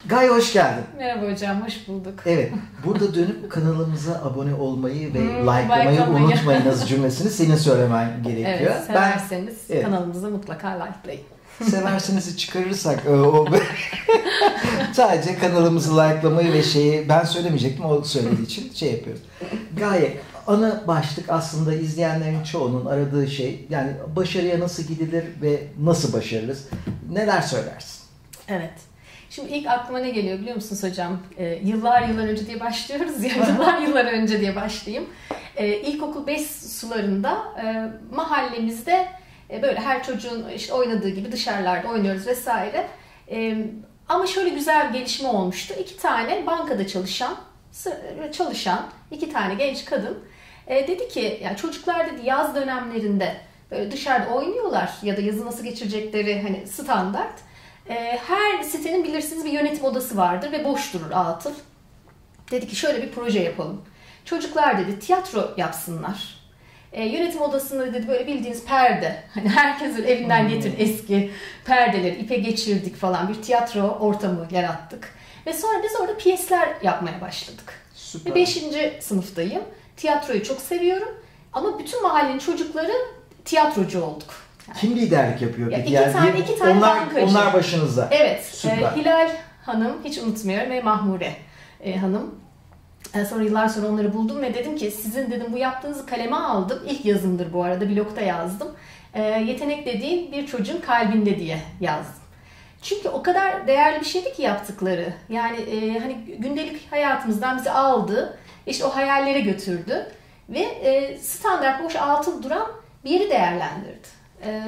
Gaye hoş geldin. Merhaba hocam, hoş bulduk. Evet, burada dönüp kanalımıza abone olmayı ve likelamayı unutmayınız cümlesini senin söylemen gerekiyor. Evet, severseniz kanalımıza mutlaka likelayın. Severseniz çıkarırsak sadece kanalımızı likelamayı ve ben söylemeyecektim, o söylediği için yapıyoruz. Gaye, ana başlık aslında izleyenlerin çoğunun aradığı şey, yani başarıya nasıl gidilir ve nasıl başarırız? Neler söylersin? Evet. Şimdi ilk aklıma ne geliyor biliyor musunuz hocam? Yıllar önce diye başlıyoruz ya, yıllar önce diye başlayayım. İlkokul 5 sularında mahallemizde böyle her çocuğun işte oynadığı gibi dışarılarda oynuyoruz vesaire. Ama şöyle güzel bir gelişme olmuştu. 2 tane bankada çalışan 2 tane genç kadın dedi ki, yani çocuklar dedi yaz dönemlerinde böyle dışarıda oynuyorlar ya da yazı nasıl geçirecekleri hani standart. Her sitenin bilirsiniz bir yönetim odası vardır ve boş durur atıl. Dedi ki şöyle bir proje yapalım. Çocuklar dedi tiyatro yapsınlar. Yönetim odasında dedi böyle bildiğiniz perde. Hani herkes evinden getirin eski perdeleri ipe geçirdik falan, bir tiyatro ortamı yarattık. Ve sonra biz orada piyesler yapmaya başladık. Süper. Ve 5. sınıftayım. Tiyatroyu çok seviyorum. Ama bütün mahallenin çocukları tiyatrocu olduk. Yani. Kim liderlik yapıyor peki? İki tane bankacı. Onlar başınızda. Evet. Hilal Hanım, hiç unutmuyorum, ve Mahmure Hanım. Sonra yıllar sonra onları buldum ve dedim ki sizin dedim bu yaptığınızı kaleme aldım. İlk yazımdır bu arada, blogda yazdım. Yetenek dediğin bir çocuğun kalbinde diye yazdım. Çünkü o kadar değerli bir şeydi ki yaptıkları. Yani hani gündelik hayatımızdan bizi aldı, işte o hayallere götürdü ve standart boş atıl duran bir yeri değerlendirdi.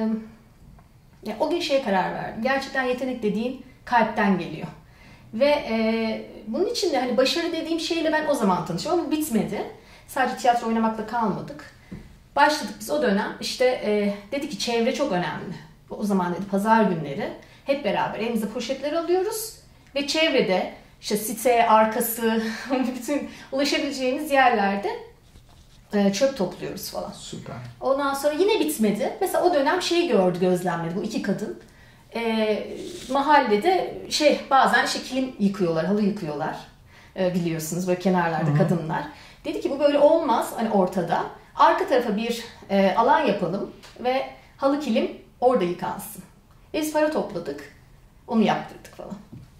Yani o gün karar verdim. Gerçekten yetenek dediğin kalpten geliyor. Ve bunun için de hani başarı dediğim şeyle ben o zaman tanıştım ama bitmedi. Sadece tiyatro oynamakla kalmadık. Başladık biz o dönem. İşte dedi ki çevre çok önemli. O zaman dedi pazar günleri hep beraber elimize poşetler alıyoruz ve çevrede işte site arkası bütün ulaşabileceğiniz yerlerde çöp topluyoruz falan. Süper. Ondan sonra yine bitmedi. Mesela o dönem gördü, gözlemledi bu 2 kadın. Mahallede bazen kilim yıkıyorlar, halı yıkıyorlar. Biliyorsunuz böyle kenarlarda kadınlar. Dedi ki bu böyle olmaz hani ortada. Arka tarafa bir alan yapalım ve halı kilim orada yıkansın. Biz para topladık. Onu yaptırdık falan.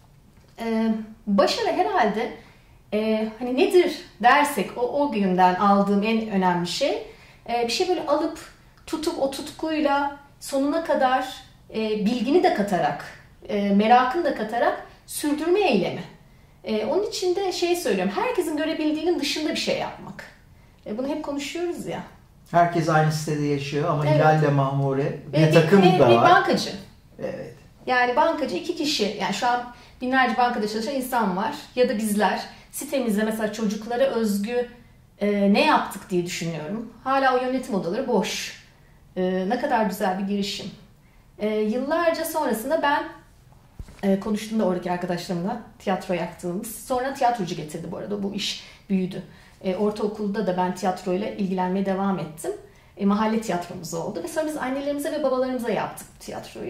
Başarı herhalde hani nedir dersek o günden aldığım en önemli şey bir şey böyle alıp tutup o tutkuyla sonuna kadar bilgini de katarak merakını da katarak sürdürme eylemi. Onun için de söylüyorum, herkesin görebildiğinin dışında bir şey yapmak. Bunu hep konuşuyoruz ya. Herkes aynı sitede yaşıyor ama Hilal ile Mahmure bir takım da var. Bir bankacı. Evet. Yani bankacı 2 kişi. Yani şu an binlerce bankada çalışan insan var. Ya da bizler sitemizde mesela çocuklara özgü ne yaptık diye düşünüyorum. Hala o yönetim odaları boş. Ne kadar güzel bir girişim. Yıllarca sonrasında ben konuştuğumda oradaki arkadaşlarımla tiyatro yaptığımız. Sonra tiyatrocu getirdi bu arada. Bu iş büyüdü. Ortaokulda da ben tiyatroyla ilgilenmeye devam ettim. Mahalle tiyatromuz oldu. Ve sonra biz annelerimize ve babalarımıza yaptık bu tiyatroyu.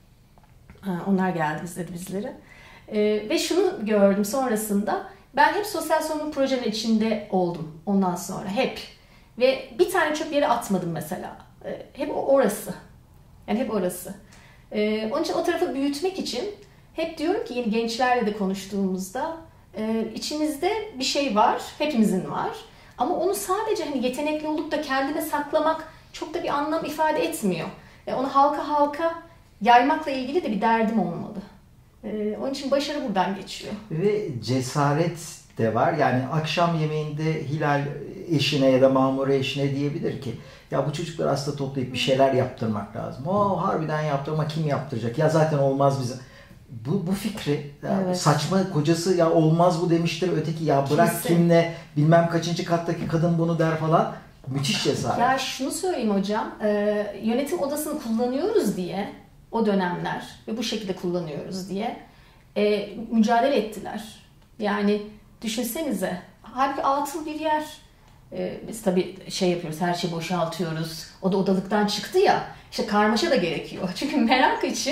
Onlar geldi izledi bizleri. Ve şunu gördüm sonrasında. Ben hep sosyal sorumluluk projenin içinde oldum ondan sonra. Hep. Ve bir tane çöp yere atmadım mesela. Hep orası. Yani hep orası. Onun için o tarafı büyütmek için hep diyorum ki yeni gençlerle de konuştuğumuzda içinizde bir şey var. Hepimizin var. Ama onu sadece hani yetenekli olup da kendine saklamak çok da bir anlam ifade etmiyor. Onu halka yaymakla ilgili de bir derdim olmalı. Onun için başarı buradan geçiyor. Ve cesaret de var. Yani akşam yemeğinde Hilal eşine ya da Mahmure eşine diyebilir ki ya bu çocukları aslında toplayıp bir şeyler yaptırmak lazım. O harbiden yaptı ama kim yaptıracak? Ya zaten olmaz bize. Bu fikri evet. Saçma, kocası ya olmaz bu demiştir, öteki ya bırak kesin. Kimle bilmem kaçıncı kattaki kadın bunu der falan. Müthiş cesaret. Ya şunu söyleyeyim hocam, yönetim odasını kullanıyoruz diye o dönemler ve bu şekilde kullanıyoruz diye mücadele ettiler. Yani düşünsenize, halbuki atıl bir yer. Biz tabii yapıyoruz, her şeyi boşaltıyoruz. O da odalıktan çıktı ya, karmaşa da gerekiyor. Çünkü merak için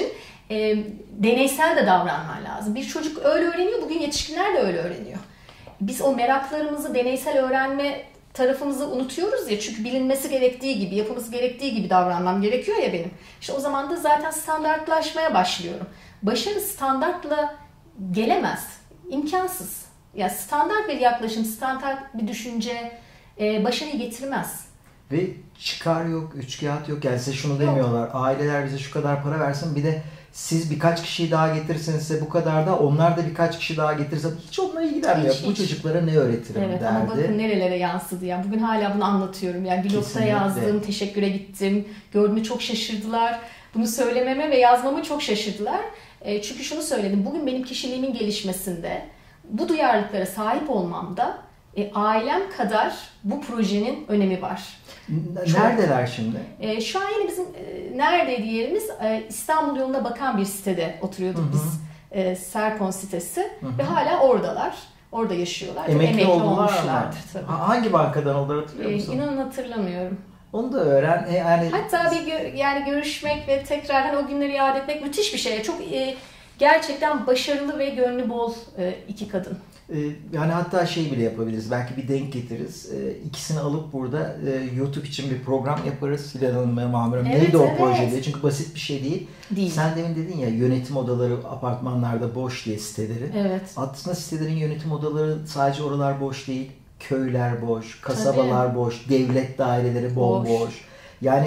Deneysel de davranman lazım. Bir çocuk öyle öğreniyor, bugün yetişkinler de öyle öğreniyor. Biz o meraklarımızı, deneysel öğrenme tarafımızı unutuyoruz ya, çünkü bilinmesi gerektiği gibi, yapılması gerektiği gibi davranmam gerekiyor ya benim. İşte o zaman da zaten standartlaşmaya başlıyorum. Başarı standartla gelemez. İmkansız. Ya standart bir yaklaşım, standart bir düşünce başarıyı getirmez. Ve çıkar yok, üçkağıt yok. Yani size şunu demiyorlar. Aileler bize şu kadar para versin, bir de siz birkaç kişiyi daha getirirseniz size bu kadar da, onlar da birkaç kişi daha getirse hiç onunla ilgilenmiyor. Bu çocuklara ne öğretirim evet, derdi. Ama bakın nerelere yansıdı ya. Bugün hala bunu anlatıyorum. Yani blogda yazdım, teşekküre gittim. Gördüğümde çok şaşırdılar. Bunu söylememe ve yazmamı çok şaşırdılar. Çünkü şunu söyledim. Bugün benim kişiliğimin gelişmesinde, bu duyarlılıklara sahip olmamda ailem kadar bu projenin önemi var. Neredeler şimdi? Şu an yine bizim neredeydi yerimiz? İstanbul yoluna bakan bir sitede oturuyorduk biz. Serpon sitesi. Ve hala oradalar. Orada yaşıyorlar. Emekli olmuşlardır tabii. Hangi bankadan oldular hatırlıyor musun? İnanın hatırlamıyorum. Onu da öğren. Yani hatta yani görüşmek ve tekrar hani o günleri iade etmek müthiş bir şey. Çok gerçekten başarılı ve gönlü bol iki kadın. Yani hatta şey bile yapabiliriz. Belki bir denk getiririz. İkisini alıp burada YouTube için bir program yaparız. Hilal Hanım ve Mahmur Hanım. Neydi o projede? Çünkü basit bir şey değil. Sen demin dedin ya, yönetim odaları apartmanlarda boş diye siteleri. Evet. Aslında sitelerin yönetim odaları sadece oralar boş değil. Köyler boş, kasabalar boş, devlet daireleri bomboş. Yani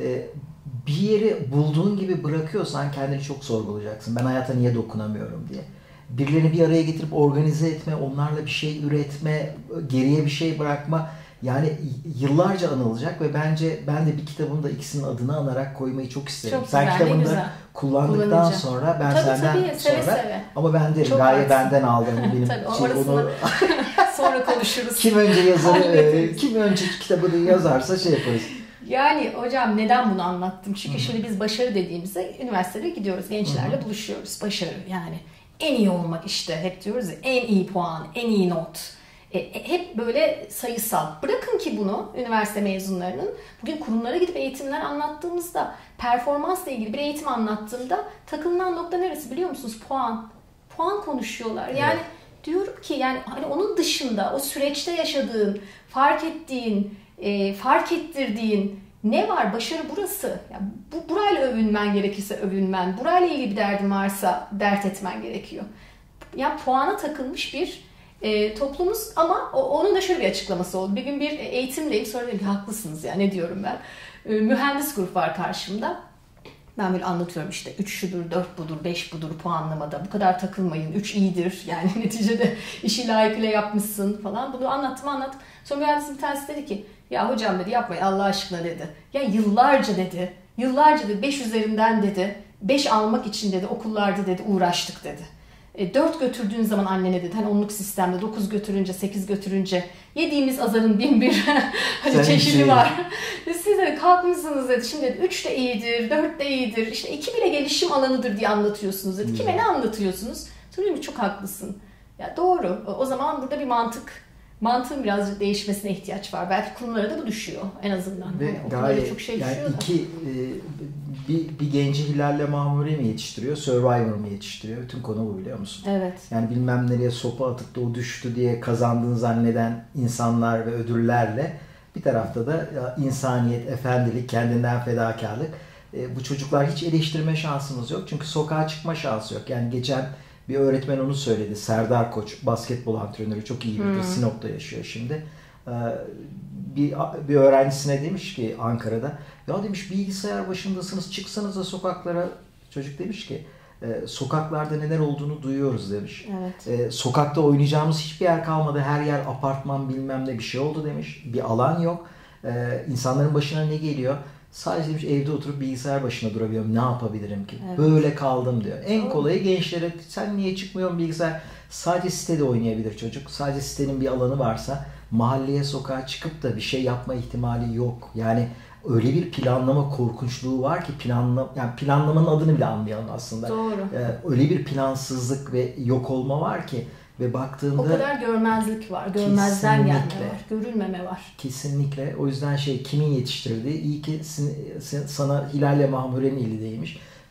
bir yeri bulduğun gibi bırakıyorsan kendini çok sorgulayacaksın. Ben hayata niye dokunamıyorum diye. Birilerini bir araya getirip organize etme, onlarla bir şey üretme, geriye bir şey bırakma. Yani yıllarca anılacak ve bence ben de bir kitabımda ikisinin adını anarak koymayı çok isterim. Çok sen güzel, kitabında kullandıktan sonra ben senden seve. Ama ben derim gaye benden aldım. Benim onu sonra konuşuruz. Kim önce yazarı, kim önce kitabını yazarsa şey yaparız. Yani hocam neden bunu anlattım? Çünkü şimdi biz başarı dediğimizde üniversitede gidiyoruz, gençlerle buluşuyoruz. Başarı yani en iyi olmak, işte hep diyoruz ya, en iyi puan, en iyi not. Hep böyle sayısal. Bırakın ki bunu üniversite mezunlarının, bugün kurumlara gidip eğitimler anlattığımızda, performansla ilgili bir eğitim anlattığımda takılınan nokta neresi biliyor musunuz? Puan. Puan konuşuyorlar. Yani diyorum ki yani hani onun dışında o süreçte yaşadığın, fark ettiğin, fark ettirdiğin ne var? Başarı burası. Yani burayla övünmen gerekirse övünmen, burayla ilgili bir derdin varsa dert etmen gerekiyor. Yani puana takılmış bir toplumuz, ama onun da şöyle bir açıklaması oldu. Bir gün bir eğitimdeyim, sonra dedim ki haklısınız ya, ne diyorum ben. Mühendis grup var karşımda. Ben böyle anlatıyorum, işte 3 şudur, 4 budur, 5 budur puanlamada. Bu kadar takılmayın, 3 iyidir. Yani neticede işi layıkıyla yapmışsın falan. Bunu anlattım. Sonra mühendisin bir tanesi dedi ki, ya hocam dedi, yapmayın Allah aşkına dedi. Ya yıllarca dedi 5 üzerinden dedi, 5 almak için dedi okullarda dedi uğraştık dedi. 4 götürdüğün zaman annene dedi, hani onluk sistemde 9 götürünce, 8 götürünce yediğimiz azarın bin bir hani çeşidi var. Siz dedi kalkmışsınız dedi, şimdi dedi 3 de iyidir, 4 de iyidir, işte 2 bile gelişim alanıdır diye anlatıyorsunuz dedi. Kime ne anlatıyorsunuz? Sonra dedim çok haklısın. Ya doğru. O zaman burada bir mantığın biraz değişmesine ihtiyaç var. Belki kurumlara da bu düşüyor en azından. Ve yani gayet çok şey yani düşüyor bir genci Hilal'le Mahmure mi yetiştiriyor, Survivor mu yetiştiriyor? Bütün konu bu, biliyor musun? Evet. Yani bilmem nereye sopa atıp da o düştü diye kazandığını zanneden insanlar ve ödüllerle, bir tarafta da insaniyet, efendilik, kendinden fedakarlık. Bu çocuklar hiç eleştirme şansımız yok. Çünkü sokağa çıkma şansı yok. Yani geçen bir öğretmen onu söyledi. Serdar Koç, basketbol antrenörü, çok iyi bilir. Sinop'ta yaşıyor şimdi. Bir öğrencisine demiş ki Ankara'da, ya demiş bilgisayar başındasınız, çıksanız da sokaklara. Çocuk demiş ki sokaklarda neler olduğunu duyuyoruz demiş. Evet. Sokakta oynayacağımız hiçbir yer kalmadı. Her yer apartman bilmem ne bir şey oldu demiş. Bir alan yok. İnsanların başına ne geliyor? Sadece demiş evde oturup bilgisayar başına durabiliyorum. Ne yapabilirim ki? Evet. Böyle kaldım diyor. En kolayı gençlere, sen niye çıkmıyorsun bilgisayar? Sadece sitede oynayabilir çocuk. Sadece sitenin bir alanı varsa mahalleye, sokağa çıkıp da bir şey yapma ihtimali yok. Yani öyle bir planlama korkunçluğu var ki yani planlamanın adını bile anlayalım aslında. Doğru. Öyle bir plansızlık ve yok olma var ki ve baktığında o kadar görmezlik var. Görmezden gelme var. Görülmeme var. Kesinlikle. O yüzden kimin yetiştirdiği iyi ki sana Hilal'le Mahmure'nin eli değmiş.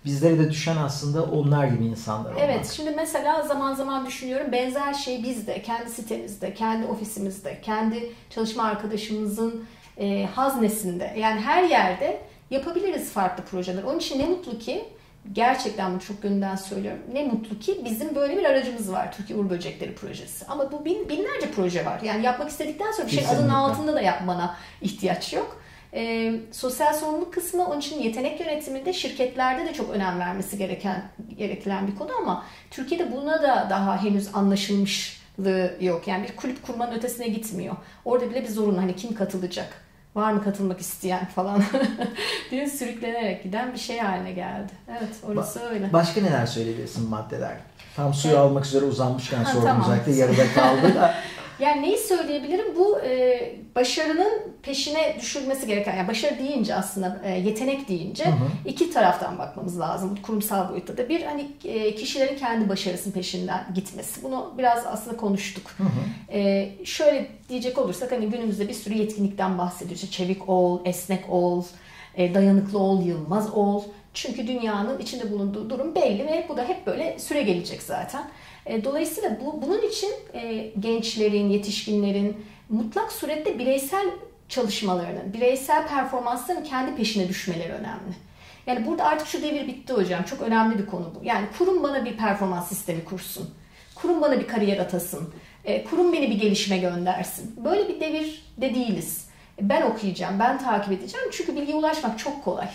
Bizlere de düşen aslında onlar gibi insanlar olmak. Evet, şimdi mesela zaman zaman düşünüyorum, benzer şey biz de kendi sitemizde, kendi ofisimizde, kendi çalışma arkadaşımızın haznesinde, yani her yerde yapabiliriz farklı projeler. Onun için ne mutlu ki, gerçekten bunu çok gönülden söylüyorum, ne mutlu ki bizim böyle bir aracımız var, Türkiye Uğur Böcekleri projesi. Ama bu binlerce proje var. Yani yapmak istedikten sonra bir şeyin adının altında da yapmana ihtiyaç yok. Sosyal sorumluluk kısmı, onun için yetenek yönetiminde şirketlerde de çok önem vermesi gereken bir konu, ama Türkiye'de buna da daha henüz anlaşılmışlığı yok. Yani bir kulüp kurmanın ötesine gitmiyor. Orada bile bir zorunlu, hani kim katılacak, var mı katılmak isteyen falan diye sürüklenerek giden bir şey haline geldi. Evet, orası öyle. Başka neler söyleyebilirsin maddeler? Tam suyu almak üzere uzanmışken sordum, tamam. özellikle yarıda kaldı da. Yani neyi söyleyebilirim? Bu başarının peşine düşülmesi gereken, yani başarı deyince aslında yetenek deyince iki taraftan bakmamız lazım. Kurumsal boyutta da bir, hani kişilerin kendi başarısının peşinden gitmesi. Bunu biraz aslında konuştuk. Şöyle diyecek olursak, hani günümüzde bir sürü yetkinlikten bahsediyoruz. İşte çevik ol, esnek ol, dayanıklı ol, yılmaz ol. Çünkü dünyanın içinde bulunduğu durum belli ve bu da hep böyle süre gelecek zaten. Dolayısıyla bunun için gençlerin, yetişkinlerin mutlak surette bireysel çalışmalarının, bireysel performanslarının kendi peşine düşmeleri önemli. Yani burada artık şu devir bitti hocam. Çok önemli bir konu bu. Yani kurum bana bir performans sistemi kursun. Kurum bana bir kariyer atasın. Kurum beni bir gelişime göndersin. Böyle bir devirde değiliz. Ben okuyacağım, ben takip edeceğim. Çünkü bilgiye ulaşmak çok kolay.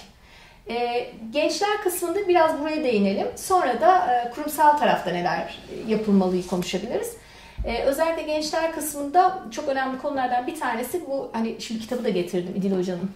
Gençler kısmında biraz buraya değinelim. Sonra da kurumsal tarafta neler yapılmalıyı konuşabiliriz. Özellikle gençler kısmında çok önemli konulardan bir tanesi bu. Hani şimdi kitabı da getirdim, İdil Hoca'nın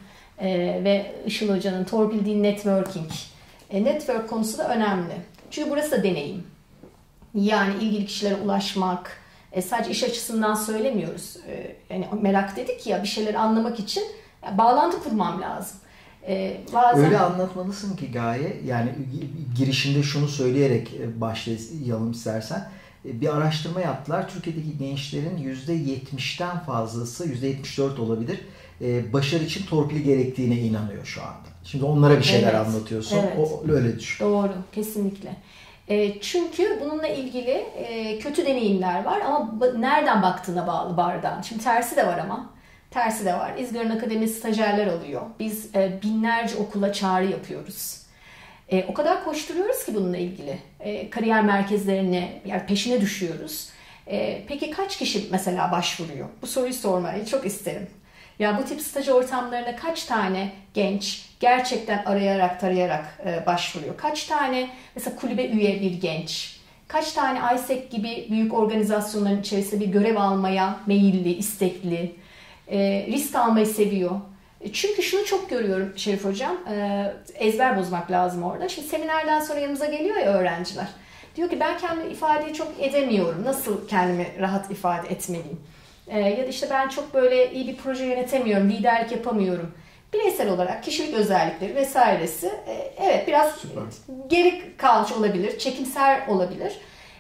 ve Işıl Hoca'nın, Torpil değil Networking. Network konusu da önemli. Çünkü burası da deneyim. Yani ilgili kişilere ulaşmak, sadece iş açısından söylemiyoruz. Yani merak dedik ya, bir şeyleri anlamak için bağlantı kurmam lazım. Bazen... Öyle anlatmalısın ki Gaye, yani girişinde şunu söyleyerek başlayalım istersen. Bir araştırma yaptılar. Türkiye'deki gençlerin %70'ten fazlası, %74 olabilir, başarı için torpil gerektiğine inanıyor şu anda. Şimdi onlara bir şeyler anlatıyorsun. Evet. O öyle düşün. Doğru, kesinlikle. Çünkü bununla ilgili kötü deneyimler var ama nereden baktığına bağlı bardağın. Şimdi tersi de var ama. Tersi de var. İzgar'ın akademisi stajyerler alıyor. Biz binlerce okula çağrı yapıyoruz. O kadar koşturuyoruz ki bununla ilgili. Kariyer merkezlerine, yani peşine düşüyoruz. Peki kaç kişi mesela başvuruyor? Bu soruyu sormayı çok isterim. Ya bu tip staj ortamlarına kaç tane genç gerçekten tarayarak başvuruyor? Kaç tane mesela kulübe üye bir genç? Kaç tane ISEC gibi büyük organizasyonların içerisinde bir görev almaya meyilli, istekli? Risk almayı seviyor. Çünkü şunu çok görüyorum Şerif Hocam, ezber bozmak lazım orada. Şimdi seminerden sonra yanımıza geliyor ya öğrenciler. Diyor ki ben kendimi ifadeyi çok edemiyorum. Nasıl kendimi rahat ifade etmeliyim? Ya da işte ben çok böyle iyi bir proje yönetemiyorum, liderlik yapamıyorum. Bireysel olarak kişilik özellikleri vesairesi evet biraz geri kalmış olabilir, çekimser olabilir.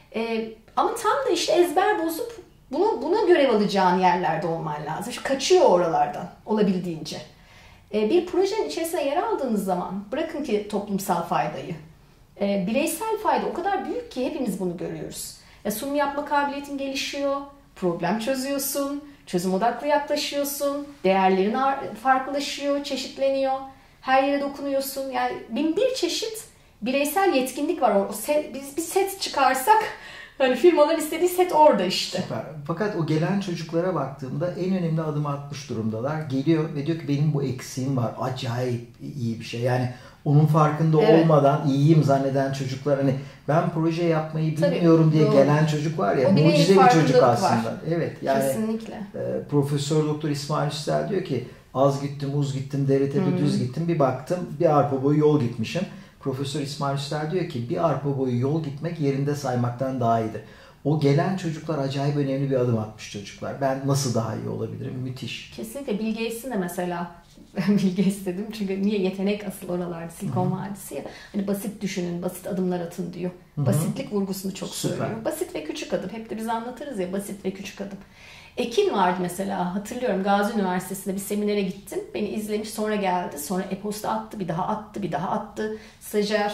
Ama tam da işte ezber bozup buna görev alacağın yerlerde olman lazım. Kaçıyor oralardan olabildiğince. Bir projenin içerisine yer aldığınız zaman bırakın ki toplumsal faydayı. Bireysel fayda o kadar büyük ki hepimiz bunu görüyoruz. Sunum yapma kabiliyetin gelişiyor, problem çözüyorsun, çözüm odaklı yaklaşıyorsun, değerlerin farklılaşıyor, çeşitleniyor, her yere dokunuyorsun. Yani bin bir çeşit bireysel yetkinlik var. Biz bir set çıkarsak hani firmaların istediği set orada işte. Süper. Fakat o gelen çocuklara baktığımda en önemli adımı atmış durumdalar. Geliyor ve diyor ki benim bu eksiğim var. Acayip iyi bir şey. Yani onun farkında olmadan iyiyim zanneden çocuklar, hani ben proje yapmayı bilmiyorum diye gelen çocuk var ya, mucize bir çocuk aslında. Var. Evet yani. Kesinlikle. Profesör Doktor İsmail Üstel diyor ki az gittim, uz gittim, dere tepe düz gittim. Bir baktım bir arpa boyu yol gitmişim. Profesör İsmail Üster diyor ki bir arpa boyu yol gitmek yerinde saymaktan daha iyidir. O gelen çocuklar acayip önemli bir adım atmış çocuklar. Ben nasıl daha iyi olabilirim? Müthiş. Kesinlikle. Bill Gates'in de mesela Bill Gates dedim çünkü niye, yetenek asıl oralarda, Silikon Vadisi ya. Hani basit düşünün, basit adımlar atın diyor. Basitlik vurgusunu çok söylüyor. Basit ve küçük adım. Hep de biz anlatırız ya, basit ve küçük adım. Ekin vardı mesela, hatırlıyorum, Gazi Üniversitesi'nde bir seminere gittim. Beni izlemiş, sonra geldi. Sonra e-posta attı, bir daha attı, bir daha attı. Stajyer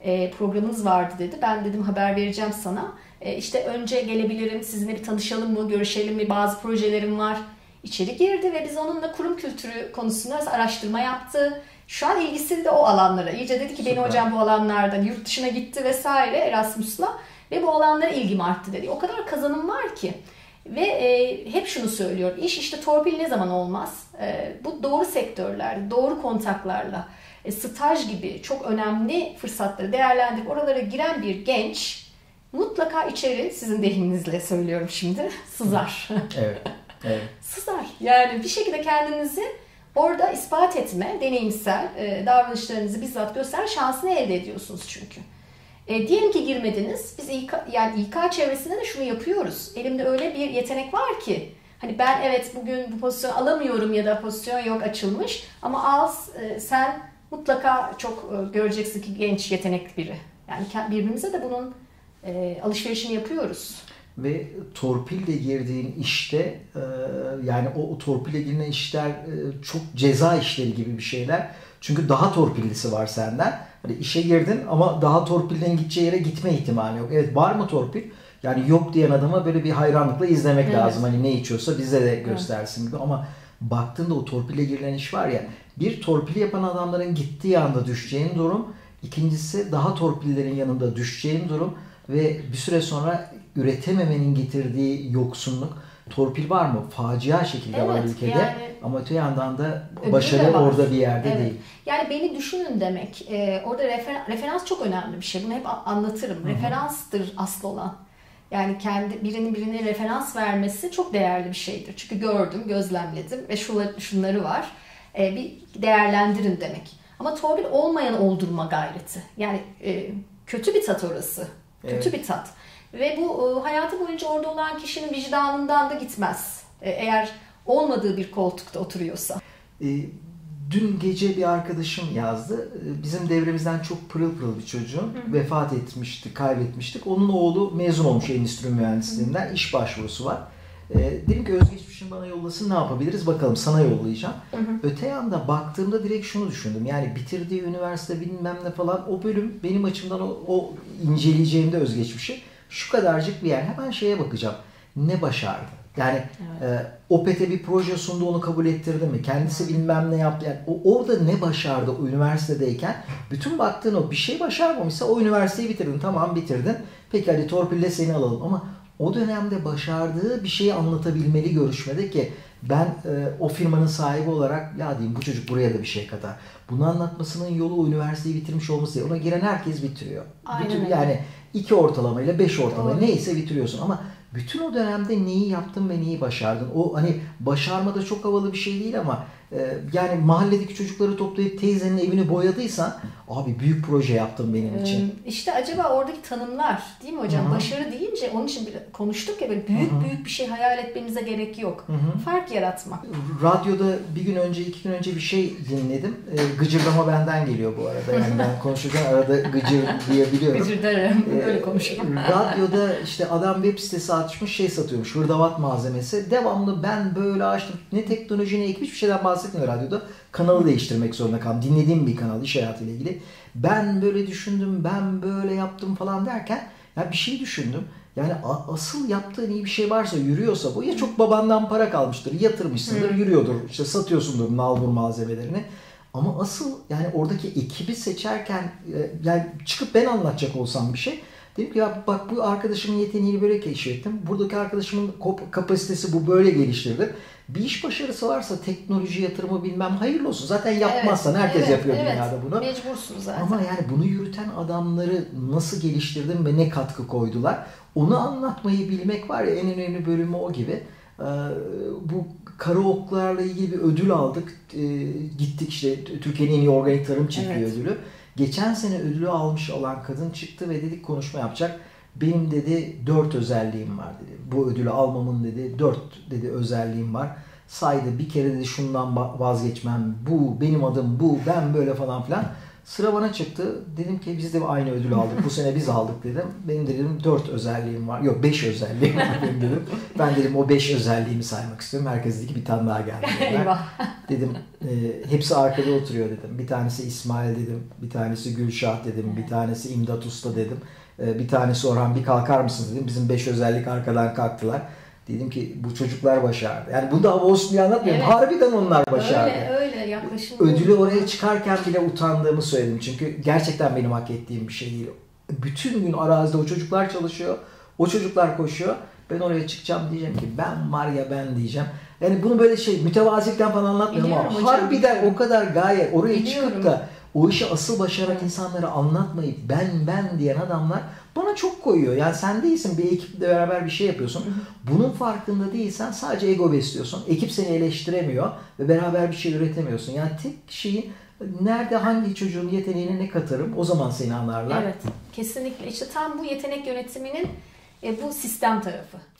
programınız vardı dedi. Ben dedim haber vereceğim sana. İşte önce gelebilirim, sizinle bir tanışalım mı, görüşelim mi, bazı projelerim var. İçeri girdi ve biz onunla kurum kültürü konusunda araştırma yaptı. Şu an ilgisi de o alanlara. İyice dedi ki beni hocam bu alanlardan yurt dışına gitti vesaire Erasmus'la ve bu alanlara ilgim arttı dedi. O kadar kazanım var ki. Ve hep şunu söylüyorum. İş işte torpil ne zaman olmaz? Bu doğru sektörler, doğru kontaklarla, staj gibi çok önemli fırsatları değerlendirip oralara giren bir genç mutlaka içeri, sizin deyiminizle söylüyorum şimdi, sızar. Evet. Evet. Sızar. Yani bir şekilde kendinizi orada ispat etme, deneyimsel davranışlarınızı bizzat göster şansını elde ediyorsunuz çünkü. Diyelim ki girmediniz. Biz İK çevresinde de şunu yapıyoruz. Elimde öyle bir yetenek var ki hani ben evet bugün bu pozisyonu alamıyorum ya da pozisyon yok açılmış ama sen mutlaka çok göreceksin ki genç yetenekli biri. Yani birbirimize de bunun alışverişini yapıyoruz. Ve torpille girdiğin işte yani o torpille girilen işler çok ceza işleri gibi bir şeyler. Çünkü daha torpillisi var senden. Hani işe girdin ama daha torpilden gideceği yere gitme ihtimali yok. Evet, var mı torpil? Yani yok diyen adama böyle bir hayranlıkla izlemek lazım. Hani ne içiyorsa bize de göstersin gibi. Ama baktığında o torpille girilen iş var ya, bir torpili yapan adamların gittiği anda düşeceğin durum. İkincisi daha torpillerin yanında düşeceğin durum. Ve bir süre sonra üretememenin getirdiği yoksunluk. Torpil var mı? Facia şekilde var ülkede. Yani, ama öte yandan da başarı orada bir yerde değil. Yani beni düşünün demek. Orada referans çok önemli bir şey. Bunu hep anlatırım. Hı-hı. Referanstır asıl olan. Yani birinin birine referans vermesi çok değerli bir şeydir. Çünkü gördüm, gözlemledim ve şunları var. Bir değerlendirin demek. Ama torpil olmayan oldurma gayreti. Yani kötü bir tat orası. Kötü bir tat. Ve bu hayatı boyunca orada olan kişinin vicdanından da gitmez. Eğer olmadığı bir koltukta oturuyorsa. Dün gece bir arkadaşım yazdı. Bizim devremizden çok pırıl pırıl bir çocuğun vefat etmişti, kaybetmiştik. Onun oğlu mezun olmuş endüstri mühendisliğinden. İş başvurusu var. Dedim ki özgeçmişini bana yollasın, ne yapabiliriz bakalım, sana yollayacağım. Öte yanda baktığımda direkt şunu düşündüm. Yani bitirdiği üniversite bilmem ne falan, o bölüm benim açımdan o inceleyeceğimde özgeçmişi şu kadarcık bir yer. Hemen şeye bakacağım. Ne başardı? Yani OPT bir proje sundu, onu kabul ettirdi mi? Kendisi bilmem ne yaptı. Yani orada ne başardı o üniversitedeyken? Bütün baktığın o bir şey başarmamışsa o üniversiteyi bitirdin. Tamam, bitirdin. Peki hadi torpille seni alalım. Ama o dönemde başardığı bir şeyi anlatabilmeli görüşmede ki ben o firmanın sahibi olarak ya diyeyim bu çocuk buraya da bir şey katar. Bunu anlatmasının yolu o üniversiteyi bitirmiş olması. Ona giren herkes bitiriyor. Yani 2 ortalamayla 5 ortalamayla neyse bitiriyorsun ama bütün o dönemde neyi yaptın ve neyi başardın? O hani başarma da çok havalı bir şey değil ama yani mahalledeki çocukları toplayıp teyzenin evini boyadıysan abi büyük proje yaptın benim için. İşte acaba oradaki tanımlar değil mi hocam? Hı-hı. Başarı deyince onun için konuştuk ya, böyle büyük bir şey hayal etmemize gerek yok. Hı-hı. Fark yaratmak. Radyoda bir gün önce 2 gün önce bir şey dinledim. Gıcırdama benden geliyor bu arada. Yani ben konuşurken arada gıcır diyebiliyorum. Gıcır derim. Öyle konuşurum. Radyoda işte adam web sitesi açmış, şey satıyormuş. Hırdavat malzemesi. Devamlı ben böyle açtım. Ne teknoloji ne ekip, hiçbir şeyden bahsetmiyor radyoda. Kanalı değiştirmek zorunda kaldım. Dinlediğim bir kanal iş hayatıyla ilgili. Ben böyle düşündüm, ben böyle yaptım falan derken ya bir şey düşündüm. Yani asıl yaptığın iyi bir şey varsa, yürüyorsa bu, ya çok babandan para kalmıştır, yatırmışsındır, yürüyordur, işte satıyorsundur nalbur malzemelerini. Ama asıl yani oradaki ekibi seçerken yani çıkıp ben anlatacak olsam bir şey, dedim ki ya bak bu arkadaşımın yeteneğini böyle keşfettim. Buradaki arkadaşımın kapasitesi bu, böyle geliştirdi. Bir iş başarısı varsa teknoloji yatırımı bilmem hayırlı olsun. Zaten yapmazsan herkes yapıyor dünyada bunu. Mecbursun zaten. Ama yani bunu yürüten adamları nasıl geliştirdin ve ne katkı koydular? Onu anlatmayı bilmek var ya, en önemli bölümü o gibi. Bu karaoklarla ilgili bir ödül aldık. Gittik işte Türkiye'nin en iyi organik tarım çiftliği ödülü. Geçen sene ödülü almış olan kadın çıktı ve dedik konuşma yapacak. Benim dedi 4 özelliğim var dedi. Bu ödülü almamın dedi 4 dedi özelliğim var. Saydı, bir kere dedi şundan vazgeçmem, bu benim adım, bu ben böyle falan filan. Sıra bana çıktı. Dedim ki biz de aynı ödülü aldık. Bu sene biz aldık dedim. Benim dedim 4 özelliğim var. Yok 5 özelliğim var benim dedim. Ben dedim o 5 özelliğimi saymak istiyorum. Herkes dedi ki bir tane daha geldi. Dedim hepsi arkada oturuyor dedim. Bir tanesi İsmail dedim. Bir tanesi Gülşah dedim. Bir tanesi İmdat Usta dedim. Bir tanesi Orhan, bir kalkar mısınız dedim. Bizim 5 özellik arkadan kalktılar. Dedim ki bu çocuklar başardı. Yani bunu da hava olsun diye anlatmıyorum. Evet. Harbiden onlar başardı. Öyle yaklaşım. Ödülü oraya çıkarken bile utandığımı söyledim. Çünkü gerçekten benim hak ettiğim bir şey değil. Bütün gün arazide o çocuklar çalışıyor. O çocuklar koşuyor. Ben oraya çıkacağım diyeceğim ki ben diyeceğim. Yani bunu böyle mütevazilikten falan anlatmıyorum ama harbiden o kadar gaye oraya çıkıp da o işi asıl başaran insanlara anlatmayıp ben diyen adamlar bana çok koyuyor. Yani sen değilsin, bir ekiple beraber bir şey yapıyorsun. Bunun farkında değilsen sadece ego besliyorsun. Ekip seni eleştiremiyor ve beraber bir şey üretemiyorsun. Yani tek şeyin nerede hangi çocuğun yeteneğine ne katarım o zaman seni anlarlar. Evet, kesinlikle. İşte tam bu yetenek yönetiminin bu sistem tarafı.